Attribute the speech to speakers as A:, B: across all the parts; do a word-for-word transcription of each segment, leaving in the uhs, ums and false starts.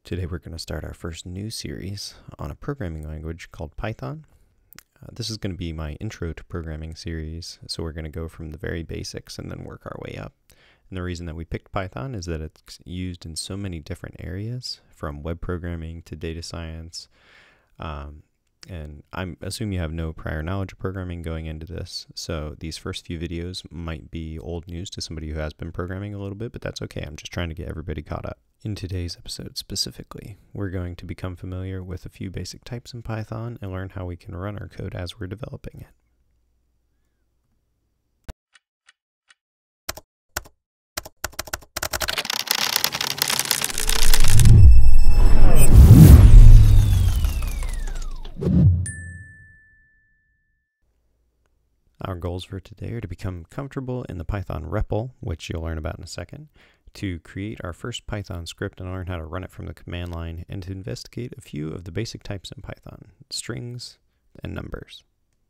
A: Today we're going to start our first new series on a programming language called Python. Uh, this is going to be my intro to programming series, so we're going to go from the very basics and then work our way up. And the reason that we picked Python is that it's used in so many different areas, from web programming to data science. Um, and I assume you have no prior knowledge of programming going into this, so these first few videos might be old news to somebody who has been programming a little bit, but that's okay. I'm just trying to get everybody caught up. In today's episode specifically, we're going to become familiar with a few basic types in Python and learn how we can run our code as we're developing it. Our goals for today are to become comfortable in the Python R E P L, which you'll learn about in a second, to create our first Python script and learn how to run it from the command line, and to investigate a few of the basic types in Python, strings and numbers.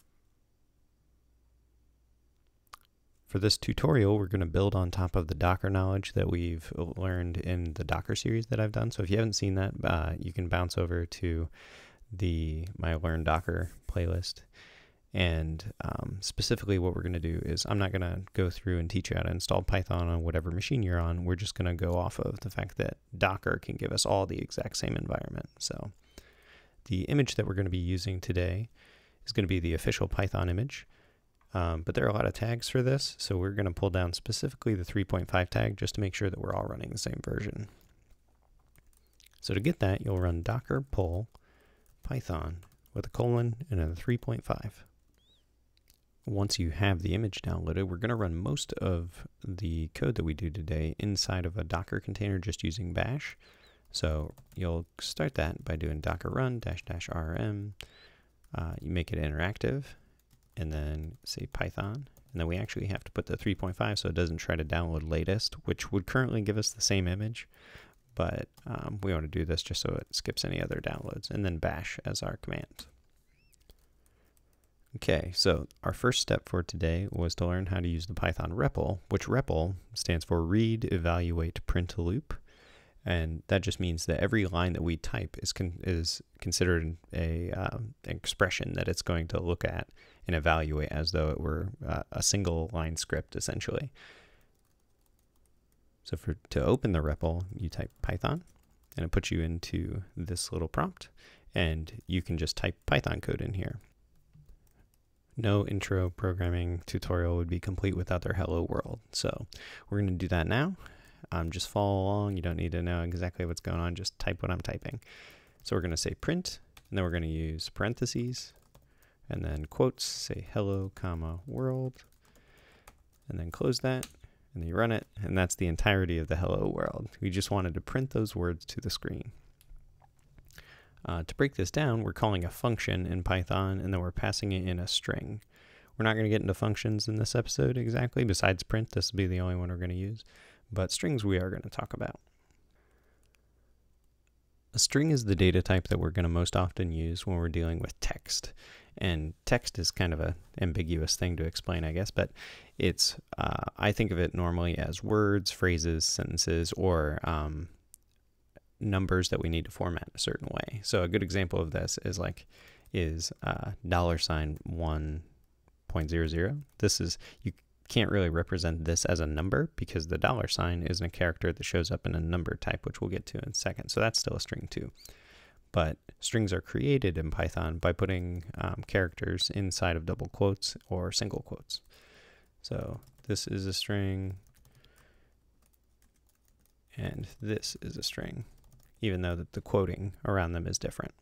A: For this tutorial, we're going to build on top of the Docker knowledge that we've learned in the Docker series that I've done. So if you haven't seen that, uh, you can bounce over to the my Learn Docker playlist. And um, specifically what we're going to do is I'm not going to go through and teach you how to install Python on whatever machine you're on. We're just going to go off of the fact that Docker can give us all the exact same environment. So the image that we're going to be using today is going to be the official Python image. Um, but there are a lot of tags for this, so we're going to pull down specifically the three point five tag just to make sure that we're all running the same version. So to get that, you'll run docker pull python with a colon and a three point five. Once you have the image downloaded, we're going to run most of the code that we do today inside of a Docker container just using bash. So you'll start that by doing docker run dash dash rm. Uh, you make it interactive, and then say Python. And then we actually have to put the three point five so it doesn't try to download latest, which would currently give us the same image. But um, we want to do this just so it skips any other downloads. And then bash as our command. Okay, so our first step for today was to learn how to use the Python R E P L, which R E P L stands for read, evaluate, print a loop. And that just means that every line that we type is con is considered a uh, expression that it's going to look at and evaluate as though it were uh, a single line script, essentially. So for to open the R E P L, you type Python, and it puts you into this little prompt, and you can just type Python code in here. No intro programming tutorial would be complete without their hello world. So we're going to do that now. Um, just follow along. You don't need to know exactly what's going on. Just type what I'm typing. So we're going to say print, and then we're going to use parentheses, and then quotes, say hello, comma, world, and then close that, and then you run it, and that's the entirety of the hello world. We just wanted to print those words to the screen. Uh, to break this down, we're calling a function in Python, and then we're passing it in a string. We're not going to get into functions in this episode exactly. Besides print, this will be the only one we're going to use. But strings we are going to talk about. A string is the data type that we're going to most often use when we're dealing with text. And text is kind of an ambiguous thing to explain, I guess, but it's, uh, I think of it normally as words, phrases, sentences, or um, numbers that we need to format a certain way. So a good example of this is like is uh, dollar sign one point zero zero. This is, you can't really represent this as a number because the dollar sign isn't a character that shows up in a number type, which we'll get to in a second. So that's still a string too. But strings are created in Python by putting um, characters inside of double quotes or single quotes. So this is a string, and this is a string, even though that the quoting around them is different.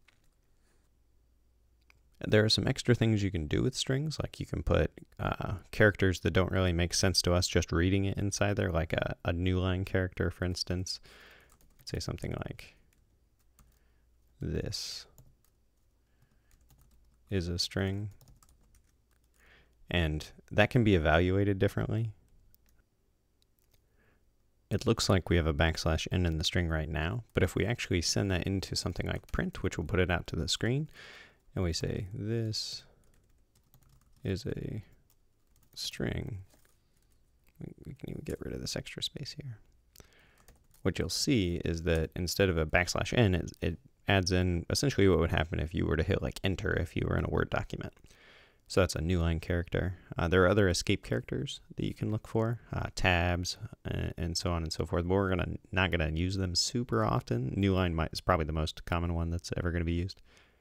A: There are some extra things you can do with strings, like you can put uh, characters that don't really make sense to us just reading it inside there, like a, a new line character, for instance. Say something like, this is a string, and that can be evaluated differently. It looks like we have a backslash n in the string right now, but if we actually send that into something like print, which will put it out to the screen, and we say this is a string, we can even get rid of this extra space here. what you'll see is that instead of a backslash n, it, it adds in essentially what would happen if you were to hit like enter if you were in a Word document. So that's a new line character. Uh, there are other escape characters that you can look for, uh, tabs, uh, and so on and so forth. But we're gonna not gonna use them super often. New line might, is probably the most common one that's ever going to be used.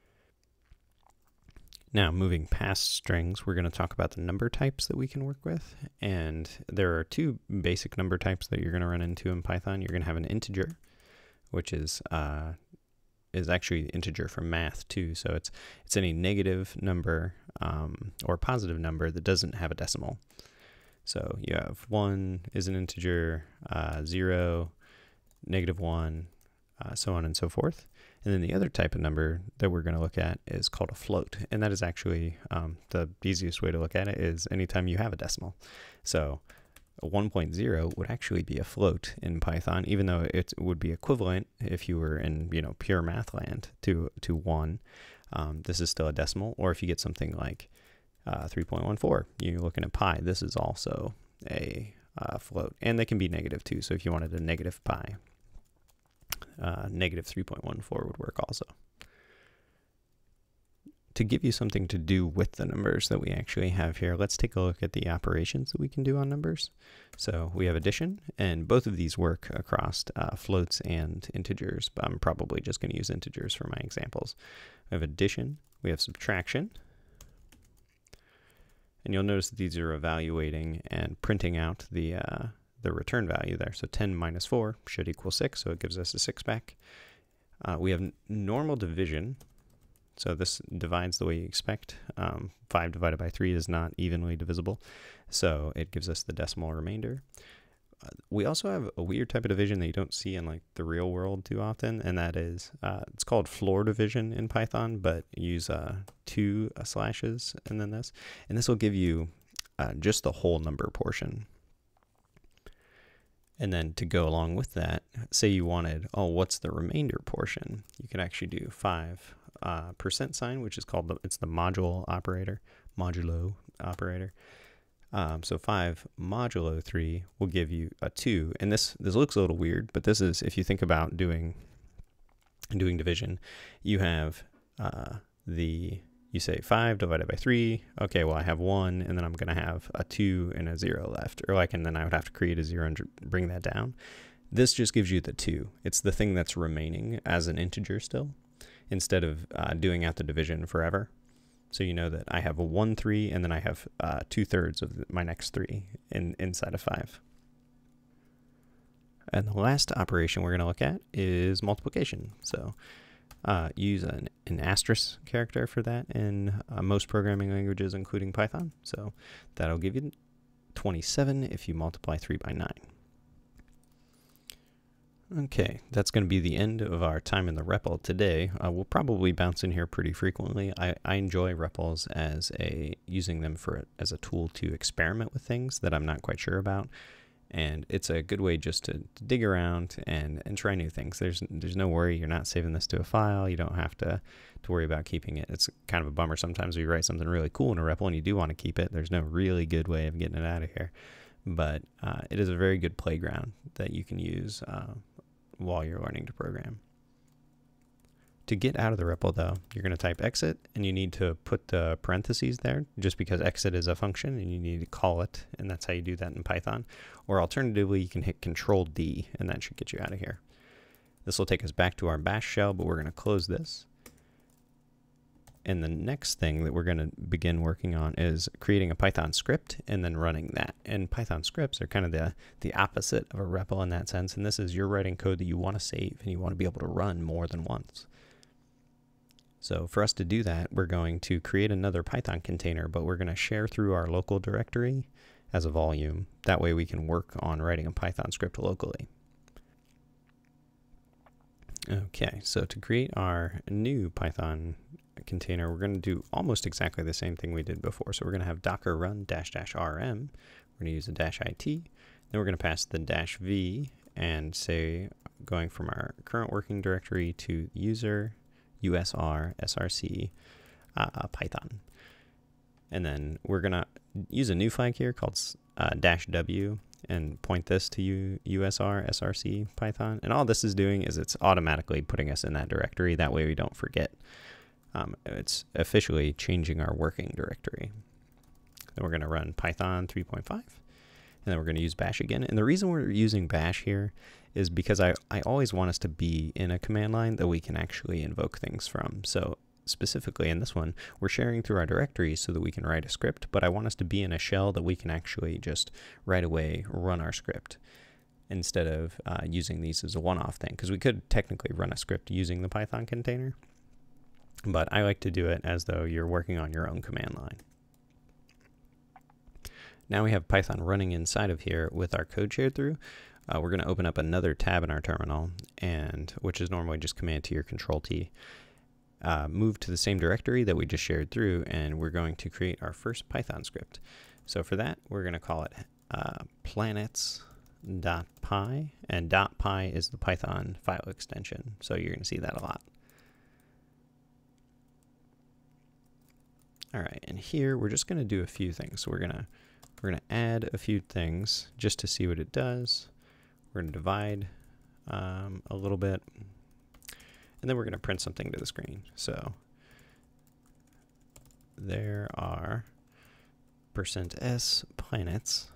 A: Now, moving past strings, we're going to talk about the number types that we can work with. And there are two basic number types that you're going to run into in Python. You're going to have an integer, which is uh, is actually integer for math too. So it's it's any negative number um, or positive number that doesn't have a decimal. So you have one is an integer, uh, zero, negative one, uh, so on and so forth. And then the other type of number that we're going to look at is called a float. And that is actually um, the easiest way to look at it is anytime you have a decimal. So one point zero would actually be a float in Python, even though it would be equivalent if you were in, you know, pure math land to, to one. Um, this is still a decimal. Or if you get something like uh, three point one four, you're looking at pi, this is also a uh, float. And they can be negative too. So if you wanted a negative pi, Uh, negative three point one four would work also. To give you something to do with the numbers that we actually have here, let's take a look at the operations that we can do on numbers. So we have addition, and both of these work across uh, floats and integers, but I'm probably just going to use integers for my examples. We have addition, we have subtraction, and you'll notice that these are evaluating and printing out the uh, the return value there. So ten minus four should equal six, so it gives us a six back. Uh, we have normal division, so this divides the way you expect. Um, five divided by three is not evenly divisible, so it gives us the decimal remainder. Uh, we also have a weird type of division that you don't see in like the real world too often, and that is, uh, it's called floor division in Python, but use uh, two uh, slashes and then this, and this will give you uh, just the whole number portion. And then to go along with that, say you wanted, oh, what's the remainder portion? You could actually do five uh, percent sign, which is called, the, it's the module operator, modulo operator. Um, so five modulo three will give you a two. And this, this looks a little weird, but this is, if you think about doing, doing division, you have uh, the, you say five divided by three. Okay, well, I have one, and then I'm going to have a two and a zero left. Or like, and then I would have to create a zero and bring that down. This just gives you the two. It's the thing that's remaining as an integer still, instead of uh, doing out the division forever. So you know that I have a one, three, and then I have uh, two thirds of my next three in, inside of five. And the last operation we're going to look at is multiplication. So Uh, use an, an asterisk character for that in uh, most programming languages, including Python. So that'll give you twenty-seven if you multiply three by nine. Okay, that's going to be the end of our time in the R E P L today. Uh, we'll probably bounce in here pretty frequently. I, I enjoy R E P Ls as a, using them for as a tool to experiment with things that I'm not quite sure about. And it's a good way just to, to dig around and, and try new things. There's there's no worry. You're not saving this to a file. You don't have to, to worry about keeping it. It's kind of a bummer sometimes when you write something really cool in a R E P L and you do want to keep it. There's no really good way of getting it out of here. But uh, it is a very good playground that you can use uh, while you're learning to program. To get out of the R E P L, though, you're going to type exit, and you need to put the parentheses there, just because exit is a function, and you need to call it, and that's how you do that in Python. Or alternatively, you can hit Control D, and that should get you out of here. This will take us back to our bash shell, but we're going to close this. And the next thing that we're going to begin working on is creating a Python script and then running that. And Python scripts are kind of the, the opposite of a R E P L in that sense, and this is you're writing code that you want to save, and you want to be able to run more than once. So for us to do that, we're going to create another Python container, but we're going to share through our local directory as a volume. That way we can work on writing a Python script locally. Okay, so to create our new Python container, we're going to do almost exactly the same thing we did before. So we're going to have docker run dash dash rm. We're going to use a dash it. Then we're going to pass the dash v and say going from our current working directory to user usr src uh, python, and then we're gonna use a new flag here called uh, dash w, and point this to U USR src Python. And all this is doing is it's automatically putting us in that directory. That way we don't forget. Um, it's officially changing our working directory. Then we're going to run Python three point five, and then we're going to use bash again. And the reason we're using bash here is because I, I always want us to be in a command line that we can actually invoke things from. So specifically in this one, we're sharing through our directory so that we can write a script, but I want us to be in a shell that we can actually just right away run our script instead of uh, using these as a one-off thing, because we could technically run a script using the Python container, but I like to do it as though you're working on your own command line. Now we have Python running inside of here with our code shared through. Uh, we're going to open up another tab in our terminal, and which is normally just Command T or Control T. Uh, move to the same directory that we just shared through, and we're going to create our first Python script. So for that, we're going to call it uh, planets.py, and .py is the Python file extension. So you're going to see that a lot. All right, and here we're just going to do a few things. So we're going to we're going to add a few things just to see what it does. We're going to divide um, a little bit, and then we're going to print something to the screen. So there are percent s planets,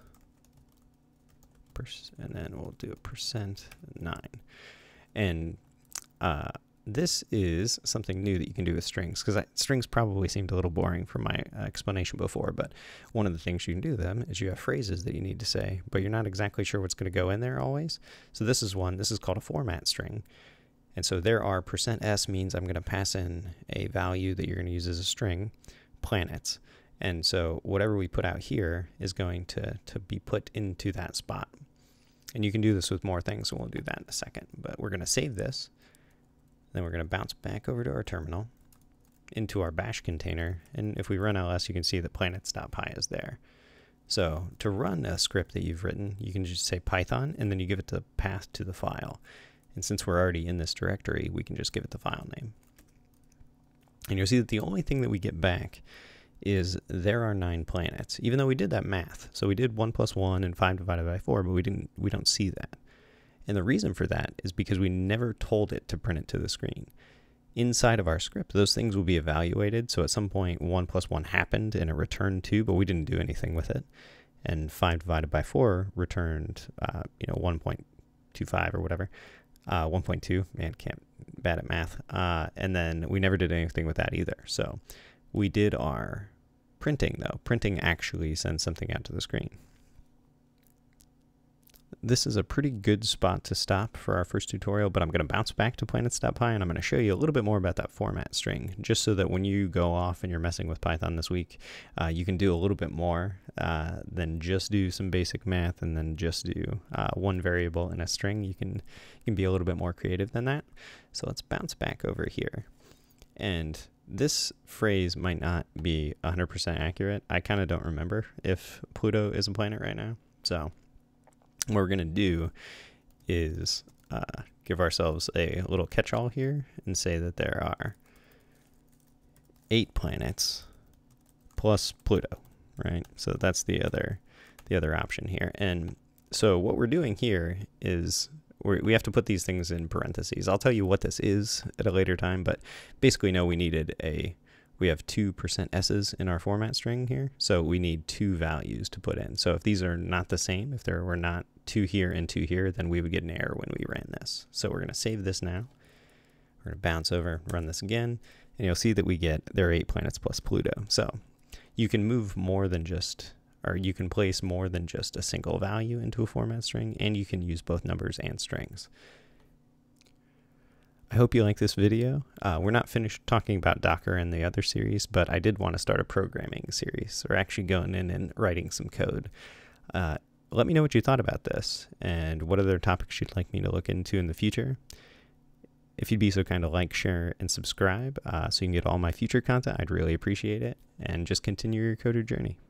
A: and then we'll do a percent nine. And uh, this is something new that you can do with strings, because strings probably seemed a little boring from my uh, explanation before, but one of the things you can do with them is you have phrases that you need to say, but you're not exactly sure what's going to go in there always. So this is one, this is called a format string. And so there are percent s means I'm going to pass in a value that you're going to use as a string, planets. And so whatever we put out here is going to, to be put into that spot. And you can do this with more things, so we'll do that in a second. But we're going to save this. Then we're going to bounce back over to our terminal, into our bash container, and if we run L S, you can see that planets.py is there. So to run a script that you've written, you can just say Python, and then you give it the path to the file. And since we're already in this directory, we can just give it the file name. And you'll see that the only thing that we get back is there are nine planets, even though we did that math. So we did one plus one and five divided by four, but we didn't. We don't see that. And the reason for that is because we never told it to print it to the screen. Inside of our script, those things will be evaluated. So at some point, one plus one happened and it returned two, but we didn't do anything with it. And five divided by four returned, uh, you know, one point two five or whatever. Uh, one point two, man, can't, bad at math. Uh, and then we never did anything with that either. So we did our printing, though. Printing actually sends something out to the screen. This is a pretty good spot to stop for our first tutorial, but I'm going to bounce back to planets.py, and I'm going to show you a little bit more about that format string, just so that when you go off and you're messing with Python this week, uh, you can do a little bit more uh, than just do some basic math and then just do uh, one variable in a string. You can, you can be a little bit more creative than that. So let's bounce back over here. And this phrase might not be one hundred percent accurate. I kind of don't remember if Pluto is a planet right now. So what we're going to do is uh, give ourselves a little catch-all here and say that there are eight planets plus Pluto, right? So that's the other the other option here. And so what we're doing here is we're, we have to put these things in parentheses. I'll tell you what this is at a later time, but basically, no, we needed a we have two percent s's in our format string here, so we need two values to put in. So if these are not the same, if there were not two here and two here, then we would get an error when we ran this. So we're going to save this now. We're going to bounce over, run this again, and you'll see that we get there are eight planets plus Pluto. So you can move more than just, or you can place more than just a single value into a format string, and you can use both numbers and strings. I hope you like this video. Uh, we're not finished talking about Docker and the other series, but I did want to start a programming series, or actually going in and writing some code. Uh, let me know what you thought about this, and what other topics you'd like me to look into in the future. If you'd be so kind to like, share, and subscribe uh, so you can get all my future content, I'd really appreciate it. And just continue your coder journey.